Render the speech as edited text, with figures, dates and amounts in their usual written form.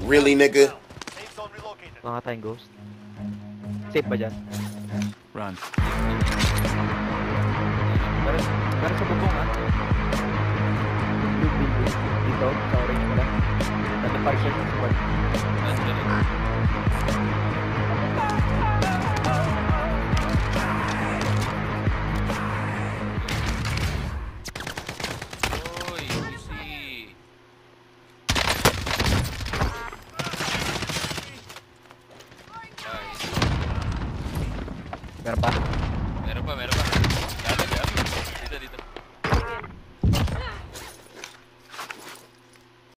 Really, nigga? Mga tayong ghost. Safe ba dyan? Run. Pero sa bubong ha. Blue building. Dito, sa orange pala. Dati partial sa support. Uy, easy. Nice. Meron pa? Meron pa, meron pa.